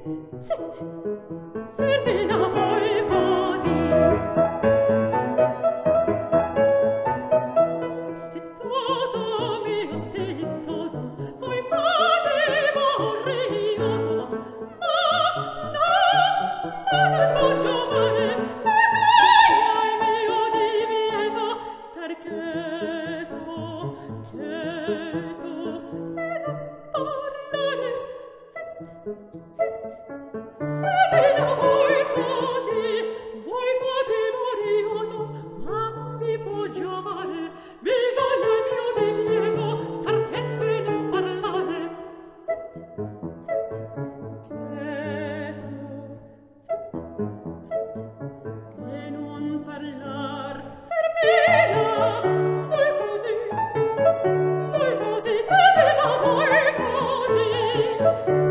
Zit, servena voi così. Stizzoso, mio stizzoso, voi fate morrioso, ma non può giovare, così al mio divieto, star cheto, cheto, e non parlare. Zit, se vedo voi così, voi fate morioso, ma non vi può giovare, bisogna il mio divieto, star cheto e non parlare. Zit, e non parlar, Serpina, voi così, se vedo voi così.